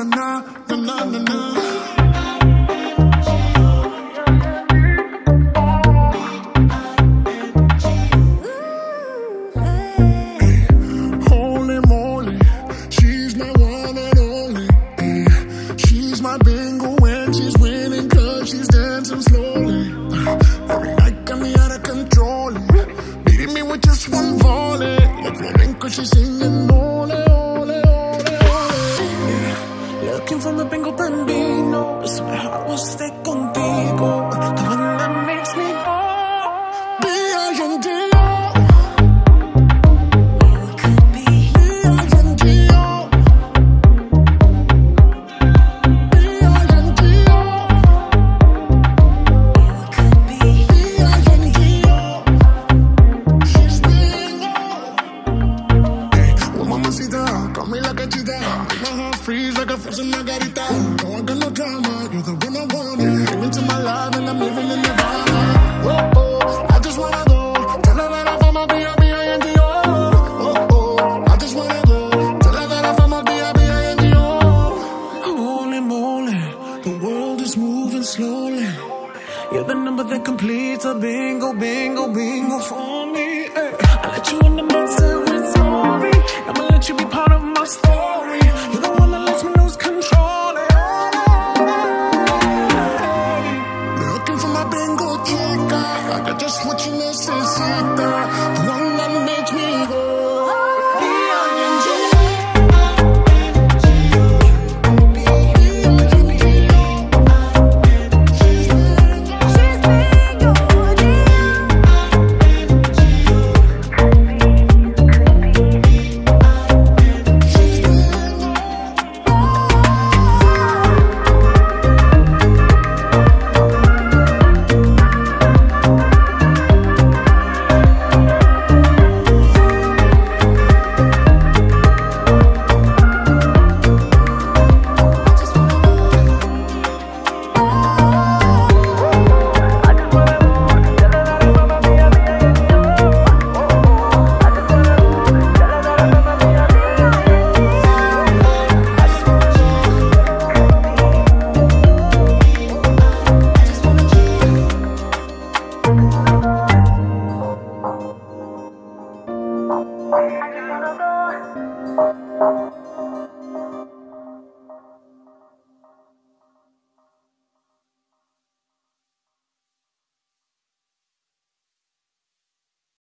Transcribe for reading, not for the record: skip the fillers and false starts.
na na na na na. Holy moly, she's my one and only. She's my bingo when she's winning, cause she's dancing slowly. Every night got me out of control, beating me with just one volley. Like flamenco, she's singing ole, ole, ole, ole. Looking for my bingo bambino, but somehow I will stay contigo. The one that makes me go B-I-N-D-O. Got me like a cheetah, make my heart freeze like a frozen margarita. No, I got no drama, you're the one I want. Came into my life and I'm living in Nirvana. Oh, oh, I just wanna go. Tell her that I found my B-I-B-I-N-G-O. Oh, oh, I just wanna go. Tell her that I found my B-I-B-I-N-G-O. Holy moly, the world is moving slowly. You're the number that completes a bingo, bingo, bingo for me. Ay, I let you in the mix of it, sorry. I'ma let you be part of my story.